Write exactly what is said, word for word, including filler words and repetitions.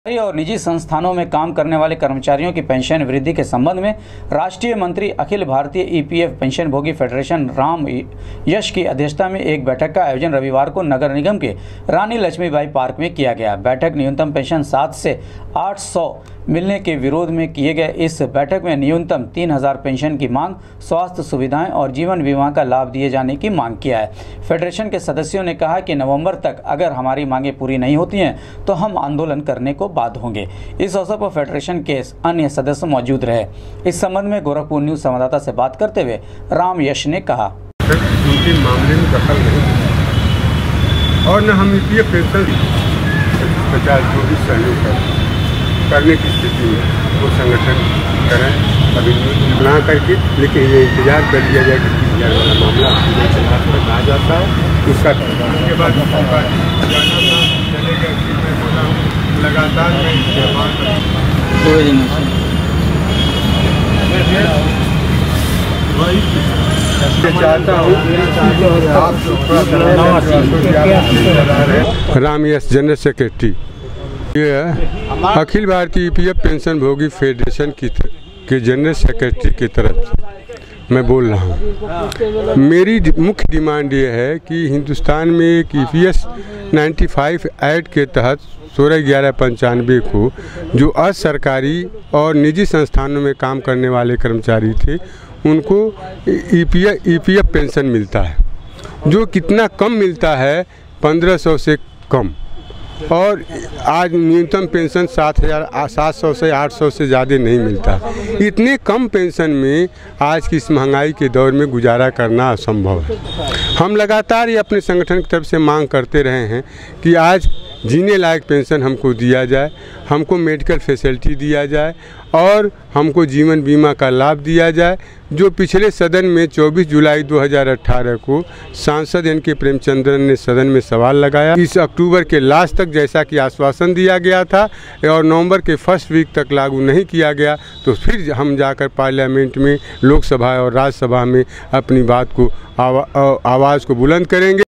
और निजी संस्थानों में काम करने वाले कर्मचारियों की पेंशन वृद्धि के संबंध में राष्ट्रीय मंत्री अखिल भारतीय ईपीएफ पेंशनभोगी फेडरेशन राम यश की अध्यक्षता में एक बैठक का आयोजन रविवार को नगर निगम के रानी लक्ष्मीबाई पार्क में किया गया। बैठक न्यूनतम पेंशन सात से आठ सौ मिलने के विरोध में किए गए इस बैठक में न्यूनतम तीन हजार पेंशन की मांग, स्वास्थ्य सुविधाएं और जीवन बीमा का लाभ दिए जाने की मांग किया है। फेडरेशन के सदस्यों ने कहा कि नवंबर तक अगर हमारी मांगें पूरी नहीं होती हैं तो हम आंदोलन करने को बाध्य होंगे। इस अवसर पर फेडरेशन के अन्य सदस्य मौजूद रहे। इस संबंध में गोरखपुर न्यूज संवाददाता से बात करते हुए राम यश ने कहा, उनके मामले में दखल नहीं और न हम ईपीएफ पेंशन पचास जो भी सहयोग करने की स्थिति में वो संगठन करें अभी बना करके, लेकिन ये इंतजार कर लिया जाए कि तीस हजार वाला मामला तक आ जाता है। उसका उसके बाद लगातार चाहता हूँ। राम यश जनरल सेक्रेटरी, ये अखिल भारतीय ईपीएफ पेंशनभोगी फेडरेशन की के जनरल सेक्रेटरी की तरफ से मैं बोल रहा हूँ। मेरी मुख्य डिमांड ये है कि हिंदुस्तान में एक ईपीएस पचानवे एक्ट के तहत सोलह ग्यारह पंचानवे को जो असरकारी और निजी संस्थानों में काम करने वाले कर्मचारी थे उनको ईपीएफ ईपीएफ पेंशन मिलता है, जो कितना कम मिलता है पंद्रह सौ से कम, और आज न्यूनतम पेंशन सात हज़ार सात सौ से आठ सौ से ज़्यादा नहीं मिलता। इतने कम पेंशन में आज की इस महंगाई के दौर में गुजारा करना असंभव है। हम लगातार ये अपने संगठन की तरफ से मांग करते रहे हैं कि आज जीने लायक पेंशन हमको दिया जाए, हमको मेडिकल फैसिलिटी दिया जाए और हमको जीवन बीमा का लाभ दिया जाए। जो पिछले सदन में चौबीस जुलाई दो हज़ार अठारह को सांसद एन के प्रेमचंद्रन ने सदन में सवाल लगाया, इस अक्टूबर के लास्ट तक जैसा कि आश्वासन दिया गया था और नवंबर के फर्स्ट वीक तक लागू नहीं किया गया, तो फिर हम जाकर पार्लियामेंट में, लोकसभा और राज्यसभा में अपनी बात को आवा, आवाज़ को बुलंद करेंगे।